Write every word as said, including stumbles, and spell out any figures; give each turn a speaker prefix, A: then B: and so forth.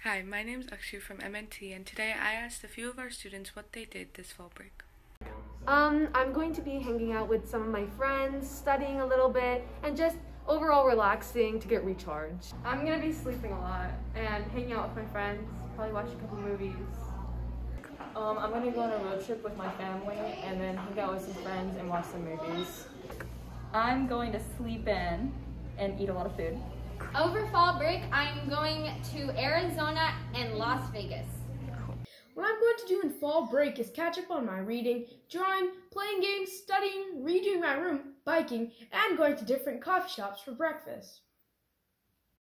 A: Hi, my name is Akshu from M N T, and today I asked a few of our students what they did this fall break.
B: Um, I'm going to be hanging out with some of my friends, studying a little bit, and just overall relaxing to get recharged.
C: I'm gonna be sleeping a lot and hanging out with my friends, probably watch a couple movies.
D: Um, I'm gonna go on a road trip with my family and then hang out with some friends and watch some movies.
E: I'm going to sleep in and eat a lot of food.
F: Over fall break, I'm going to Arizona and Las Vegas.
G: What I'm going to do in fall break is catch up on my reading, drawing, playing games, studying, redoing my room, biking, and going to different coffee shops for breakfast.